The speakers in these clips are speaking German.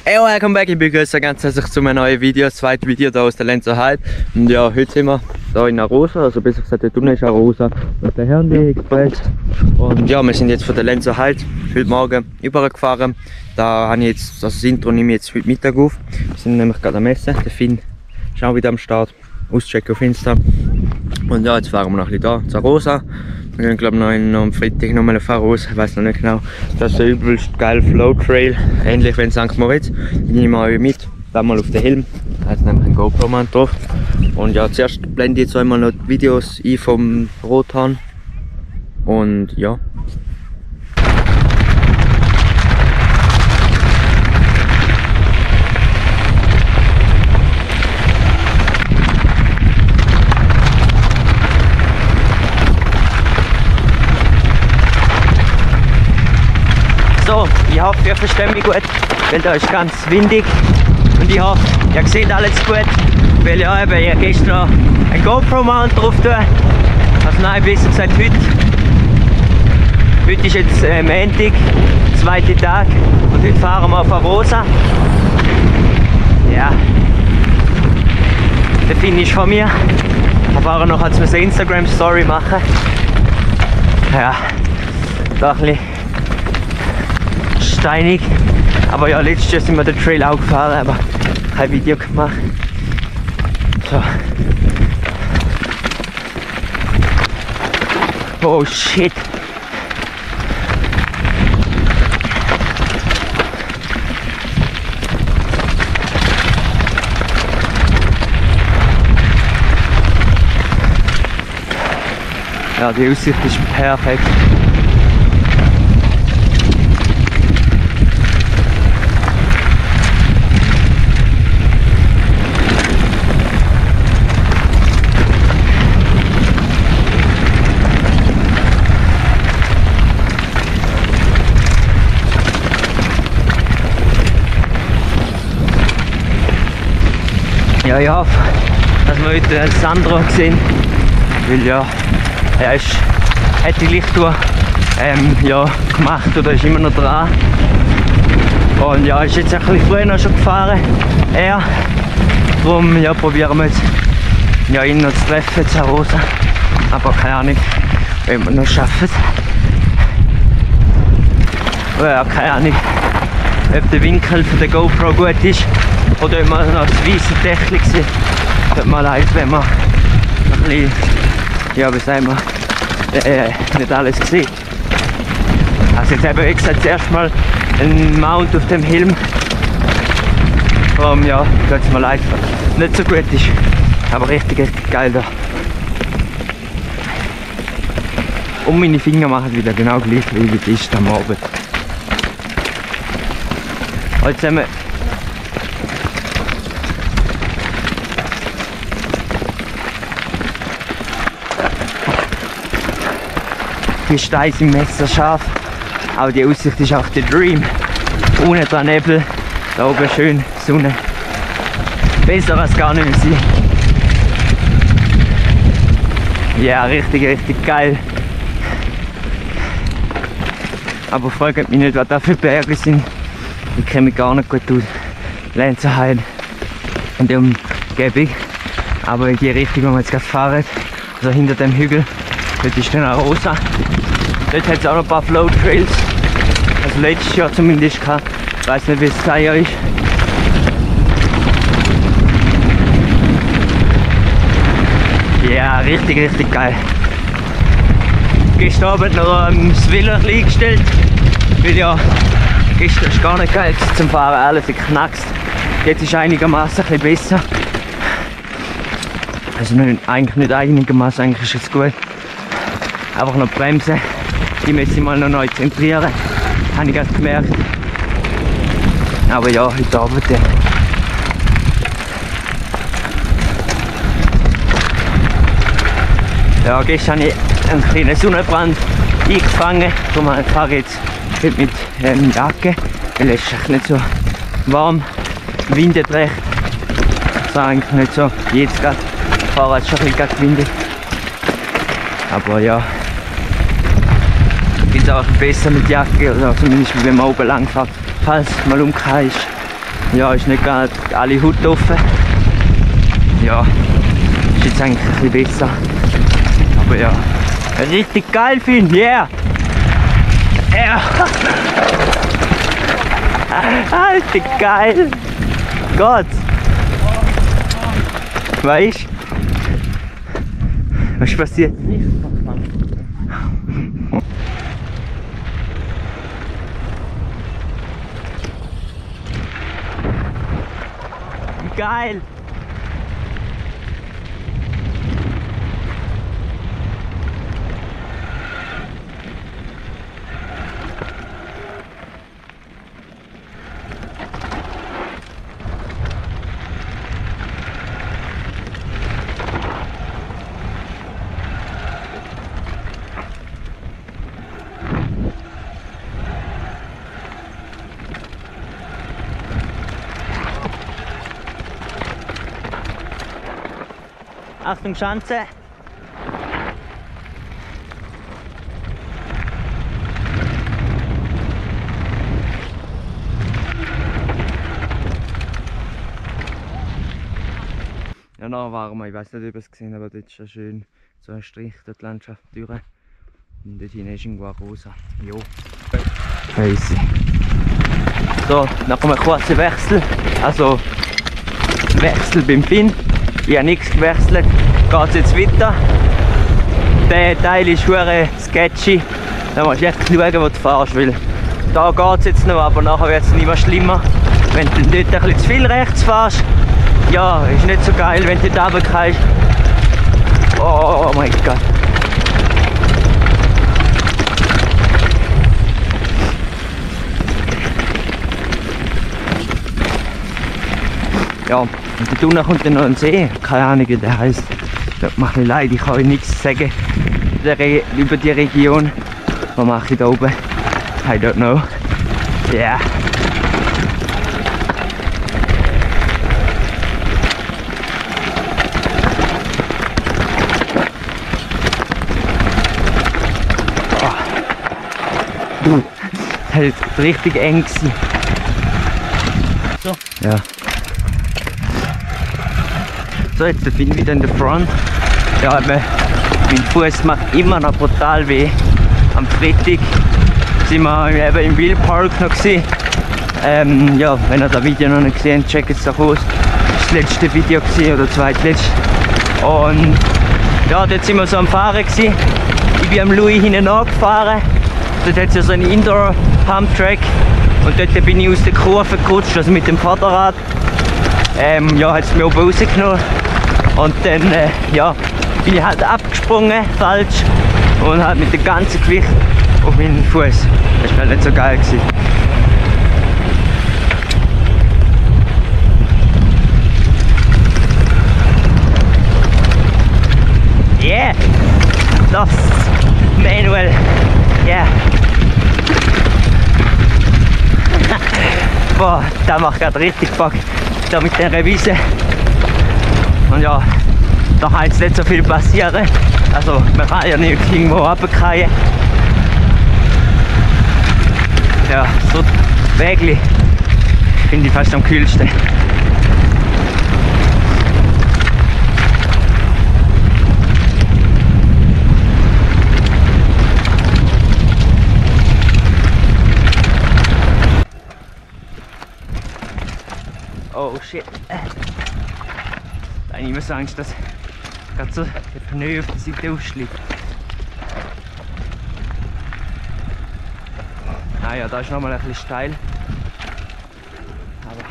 Hey, welcome back, ich begrüße ganz herzlich zu meinem neuen Video, das zweite Video hier aus der Lenzer Heide. Und ja, heute sind wir hier in Arosa, also besser gesagt, dort unten ist Arosa und der Herrnweh Express. Und ja, wir sind jetzt von der Lenzer Heide heute Morgen übergefahren. Da habe ich jetzt, also das Intro nehme ich jetzt heute Mittag auf. Wir sind nämlich gerade am Essen, der Finn ist auch wieder am Start, auschecken auf Insta. Und ja, jetzt fahren wir noch ein bisschen da zu Arosa. Wir gehen, glaube ich, noch am Freitag nochmal raus, ich weiß noch nicht genau. Das ist ein übelst geiler Flow Trail, ähnlich wie in St. Moritz. Ich nehme euch mit, dann mal auf den Helm, da ist nämlich ein GoPro-Mann drauf. Und ja, zuerst blende ich jetzt einmal noch die Videos ein vom Rothahn. Und ja. So, ich hoffe, ihr versteht mich gut, weil da ist ganz windig und ich hoffe, ihr seht alles gut, weil ja eben, ich gestern noch ein GoPro-Mount drauf tun. Also nein, besser gesagt heute. Heute ist jetzt Montag, zweiter Tag und heute fahren wir auf Arosa. Ja, der Finn ist von mir. Wir fahren noch als eine Instagram-Story machen. Ja, da ein bisschen steinig, aber ja, letztes Jahr sind wir den Trail auch gefahren, aber kein Video gemacht. So. Oh shit! Ja, die Aussicht ist perfekt. Ja, ich hoffe, dass wir heute Sandro sehen, weil ja, er hat die Lichttour ja, gemacht oder ist immer noch dran. Und ja, ist jetzt ein bisschen früher noch schon gefahren, er. Darum ja, probieren wir jetzt ja, ihn noch zu treffen, zu Arosa. Aber keine Ahnung, wenn wir noch schaffen. Ja, keine Ahnung, ob der Winkel von der GoPro gut ist. Oder ob man noch das weiße Dächli sieht, tut mir leid, wenn man ein bisschen, ja, wie sagen wir, nicht alles sieht. Also jetzt eben, wie gesagt, zuerst mal ein Mount auf dem Helm. Ja, tut es mir leid, nicht so gut ist, aber richtig, richtig geil da. Und meine Finger machen wieder genau gleich, wie es ist am Abend. Jetzt haben wir die Steine sind messerscharf, aber die Aussicht ist auch der Dream. Unten dran Nebel, da oben schön Sonne. Besser als gar nicht mehr sein. Ja, richtig, richtig geil. Aber fragt mich nicht, was da für Berge sind. Ich kenne mich gar nicht gut aus. Lenzer Heide und die Umgebung. Aber in die Richtung, wo wir jetzt gerade fahren, also hinter dem Hügel, dort ist dann Arosa. Dort hat es auch noch ein paar Flow Trails. Also letztes Jahr zumindest gehabt. Ich weiß nicht, wie es dieses Jahr ist. Ja, richtig, richtig geil. Gestern Abend noch das Velo eingestellt. Weil ja, gestern ist gar nicht geil zum Fahren, alles geknackst. Jetzt ist einigermaßen ein bisschen besser. Also eigentlich nicht einigermaßen, eigentlich ist es gut. Einfach noch bremsen. Die müssen mal noch neu zentrieren. Habe ich erst gemerkt. Aber ja, heute Abend. Ja, gestern habe ich einen kleinen Sonnenbrand eingefangen. Darum fahre ich jetzt heute mit Jacke. Weil es ist nicht so warm. Windet recht. Das ist eigentlich nicht so. Jetzt gerade. Ich fahre jetzt schon ein bisschen windig. Aber ja. Ist auch besser mit Jacke, oder zumindest wenn man oben lang fährt, falls mal umgekehrt ist. Ja, ist nicht gerade alle Haut offen. Ja, ist jetzt eigentlich ein bisschen besser. Aber ja, richtig geil finde, yeah! Ja! Alter, geil! Gott! Weißt du? Was ist passiert? Geil! Achtung, Schanze! Ja, noch waren wir, ich weiß nicht, ob ihr es gesehen habt, aber dort ist ja schön so ein Strich durch die Landschaft durch. Und dort hinten ist irgendwo rosa. Jo. Crazy. So, dann kommt ein kurzer Wechsel. Also, Wechsel beim Finn. Ich habe nichts gewechselt. Geht es jetzt weiter. Der Teil ist sehr sketchy. Da musst du echt schauen, wo du fährst. Weil da geht es jetzt noch, aber nachher wird es nicht mehr schlimmer. Wenn du dort ein bisschen zu viel rechts fährst, ja, ist nicht so geil, wenn du dort runterkommst. Oh mein Gott. Ja, und dort unten kommt dann noch ein See, keine Ahnung wie der heisst. Das macht mir leid, ich kann euch nichts sagen über die Region. Was mache ich da oben? I don't know. Yeah. Das war jetzt richtig eng gewesen. So. Ja. So, jetzt bin ich wieder in der Front. Ja, mein Fuß macht immer noch brutal weh. Am Freitag sind wir eben im Wildpark noch gesehen. Ja, wenn ihr das Video noch nicht gesehen habt, checkt es doch aus. Das letzte Video gewesen, oder zweitletzte. Und ja, dort sind wir so am Fahren gewesen. Ich bin am Louis hinten angefahren. Dort hat es ja so einen Indoor-Pump-Track. Und dort bin ich aus der Kurve gerutscht, also mit dem Vorderrad. Ja, hat es mich oben rausgenommen. Und dann ja, bin ich halt abgesprungen, falsch. Und halt mit dem ganzen Gewicht auf meinen Fuß. Das war halt nicht so geil gewesen. Yeah! Das Manual. Yeah! Boah, der macht gerade richtig Bock. Da mit der Wiese. Und ja, da kann jetzt nicht so viel passieren. Also man kann ja nicht irgendwo runterfallen. Ja, so Wägli finde ich fast am kühlsten. Oh shit. Da habe ich immer so Angst, dass gerade so der Pneu auf der Seite ausschlägt. Ah ja, da ist nochmal ein bisschen steil. Aber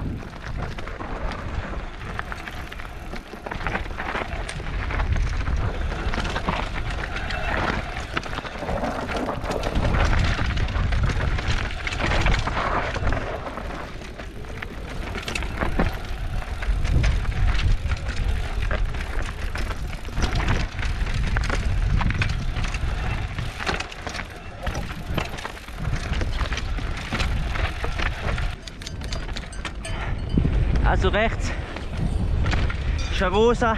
also rechts ist eine Rosa.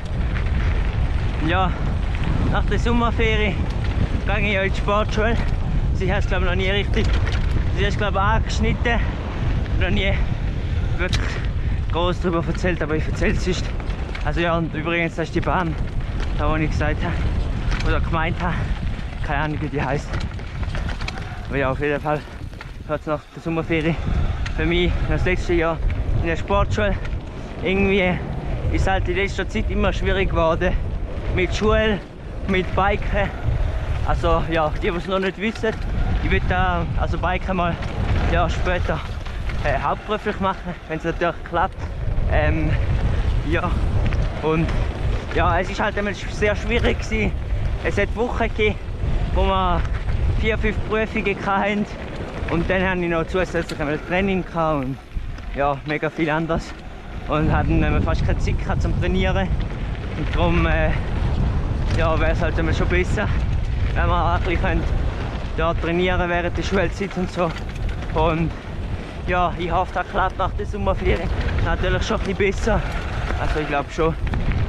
Ja, nach der Sommerferie gehe ich in die Sportschule. Sie hat es glaube ich noch nie richtig, sie hat es glaube ich angeschnitten, noch nie wirklich groß darüber erzählt, aber ich erzähle es nicht. Also ja, und übrigens, das ist die Bahn, da wo ich gesagt habe, oder gemeint habe, keine Ahnung wie die heißt. Aber ja, auf jeden Fall hat es nach der Sommerferie für mich das letzte Jahr in der Sportschule. Irgendwie ist halt in letzter Zeit immer schwierig geworden mit Schule, mit Biken. Also ja, die es noch nicht wissen, ich will da also Biken mal ja, später hauptberuflich machen, wenn es natürlich klappt. Ja, und ja, es ist halt immer sehr schwierig gewesen. Es hat Wochen gegeben, wo wir 4-5 Prüfungen hatten und dann habe ich noch zusätzlich ein Training gehabt und ja, mega viel anders und hatten fast keine Zeit gehabt zum Trainieren und darum ja, wäre es halt immer schon besser, wenn wir ein bisschen ja, trainieren während der Schulzeit und so. Und ja, ich hoffe, das klappt nach der Sommerferien natürlich schon ein bisschen besser. Also ich glaube schon.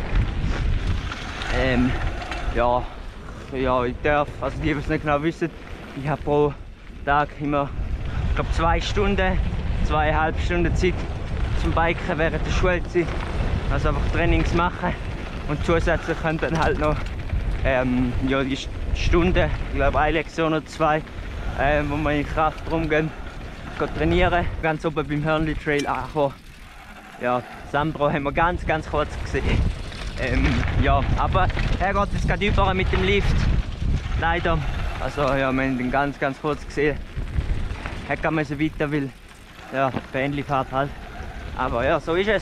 Ja, ich darf, also die, die es nicht genau wissen, ich habe pro Tag immer, ich glaube 2 Stunden, 2,5 Stunden Zeit zum Biken während der Schulzeit. Also einfach Trainings machen und zusätzlich können dann halt noch ja, die Stunde, ich glaube eine Lektion oder 2, wo wir in Kraft rumgehen, trainieren, ganz oben beim Hörnli Trail ankommen. Ja, Sandro haben wir ganz kurz gesehen. Ja, aber er geht jetzt gerade über mit dem Lift, leider. Also ja, wir haben ihn ganz kurz gesehen. Er kann man so weiter, weil ja, Fähnli-Fahrt halt. Aber ja, so ist es.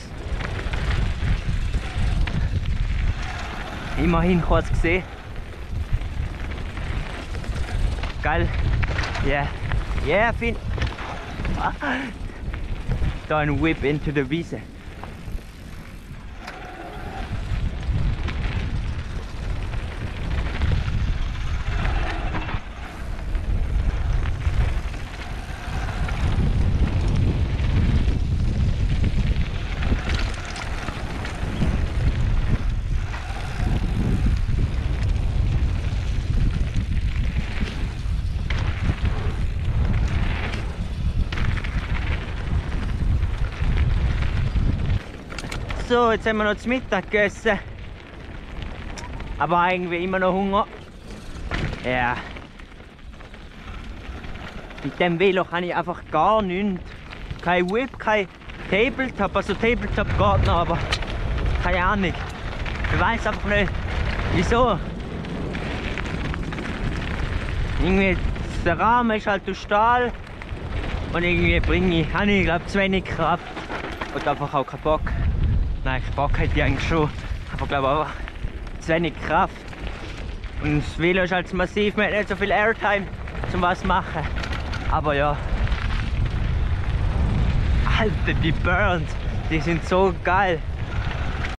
Immerhin kurz gesehen. Geil. Yeah, Finn. Da ein Whip into the Wiese. So, jetzt haben wir noch zu Mittag gegessen. Aber irgendwie immer noch Hunger. Ja. Mit dem Velo kann ich einfach gar nichts. Kein Whip, kein Tabletop. Also Tabletop geht noch, aber keine Ahnung. Ich weiß einfach nicht, wieso. Irgendwie der Rahmen ist halt aus Stahl. Und irgendwie habe ich glaube zu wenig Kraft. Und einfach auch keinen Bock. Nein, Bock hätte ich eigentlich schon, aber glaube einfach zu wenig Kraft. Und das Velo ist halt massiv, man hat nicht so viel Airtime zum was machen. Aber ja. Alter, die Burns, die sind so geil.